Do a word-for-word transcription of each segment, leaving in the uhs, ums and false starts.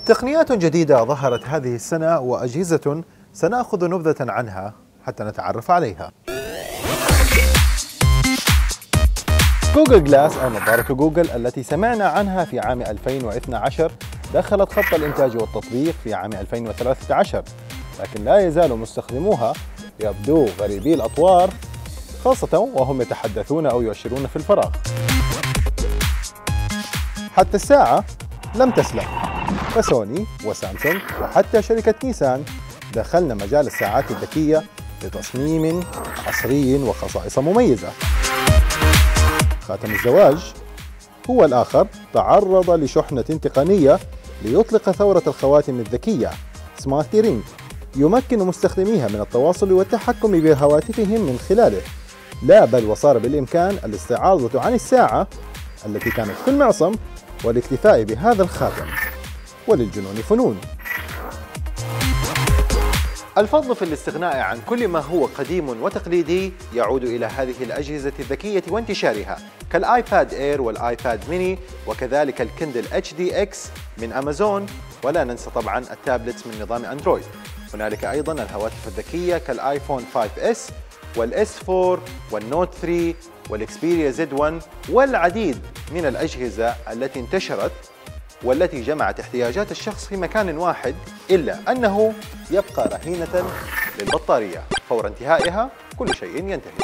تقنيات جديدة ظهرت هذه السنة وأجهزة سنأخذ نبذة عنها حتى نتعرف عليها. جوجل جلاس أو نظارة جوجل التي سمعنا عنها في عام ألفين واثني عشر دخلت خط الإنتاج والتطبيق في عام ألفين وثلاثة عشر، لكن لا يزال مستخدموها يبدو غريبي الأطوار، خاصة وهم يتحدثون أو يؤشرون في الفراغ. حتى الساعة لم تسلم، فسوني وسامسونج وحتى شركة نيسان دخلنا مجال الساعات الذكية بتصميم عصري وخصائص مميزة. خاتم الزواج هو الآخر تعرض لشحنة تقنية ليطلق ثورة الخواتم الذكية سمارت رينج، يمكن مستخدميها من التواصل والتحكم بهواتفهم من خلاله، لا بل وصار بالإمكان الاستعاضة عن الساعة التي كانت في المعصم والاكتفاء بهذا الخاتم. وللجنون فنون. الفضل في الاستغناء عن كل ما هو قديم وتقليدي يعود إلى هذه الأجهزة الذكية وانتشارها كالآيباد إير والآيباد ميني، وكذلك الكندل اتش دي إكس من أمازون، ولا ننسى طبعا التابلتس من نظام أندرويد. هنالك أيضا الهواتف الذكية كالآيفون فايف إس والإس فور والنوت ثري والإكسبيريا زد ون، والعديد من الأجهزة التي انتشرت والتي جمعت احتياجات الشخص في مكان واحد، إلا أنه يبقى رهينة للبطارية، فور انتهائها كل شيء ينتهي.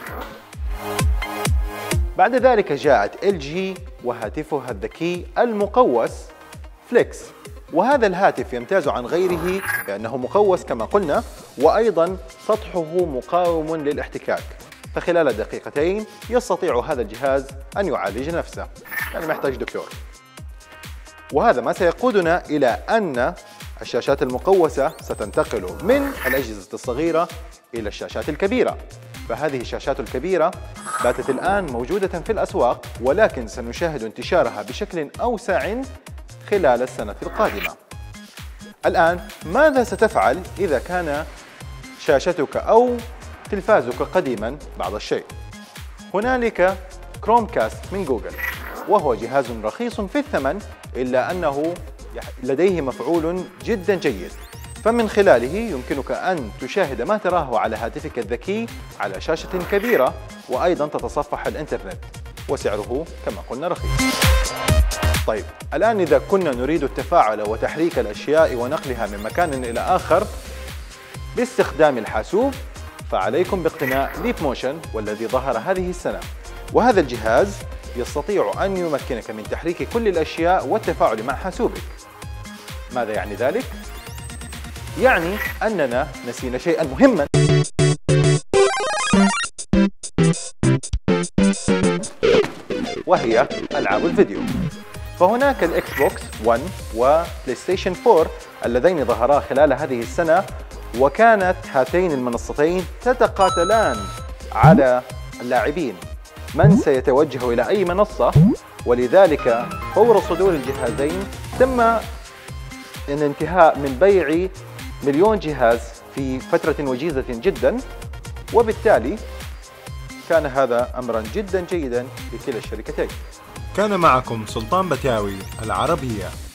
بعد ذلك جاءت إل جي وهاتفها الذكي المقوس فليكس، وهذا الهاتف يمتاز عن غيره بأنه مقوس كما قلنا، وأيضا سطحه مقاوم للاحتكاك، فخلال دقيقتين يستطيع هذا الجهاز أن يعالج نفسه، يعني محتاج دكتور. وهذا ما سيقودنا إلى أن الشاشات المقوسة ستنتقل من الأجهزة الصغيرة إلى الشاشات الكبيرة، فهذه الشاشات الكبيرة باتت الآن موجودة في الأسواق، ولكن سنشاهد انتشارها بشكل أوسع خلال السنة القادمة. الآن ماذا ستفعل إذا كان شاشتك أو تلفازك قديما بعض الشيء؟ هنالك كروم كاست من جوجل، وهو جهاز رخيص في الثمن، إلا أنه لديه مفعول جدا جيد، فمن خلاله يمكنك أن تشاهد ما تراه على هاتفك الذكي على شاشة كبيرة، وأيضا تتصفح الإنترنت، وسعره كما قلنا رخيص. طيب الآن إذا كنا نريد التفاعل وتحريك الأشياء ونقلها من مكان إلى آخر باستخدام الحاسوب، فعليكم باقتناء ليب موشن والذي ظهر هذه السنة، وهذا الجهاز يستطيع أن يمكنك من تحريك كل الأشياء والتفاعل مع حاسوبك. ماذا يعني ذلك؟ يعني أننا نسينا شيئا مهما، وهي ألعاب الفيديو. فهناك الإكس بوكس ون وبلاي ستيشن فور اللذين ظهرا خلال هذه السنة، وكانت هاتين المنصتين تتقاتلان على اللاعبين من سيتوجه إلى أي منصة، ولذلك فور صدور الجهازين تم الانتهاء من بيع مليون جهاز في فترة وجيزة جدا، وبالتالي كان هذا أمرا جدا جيدا لكلا الشركتين. كان معكم سلطان بتاوي العربية.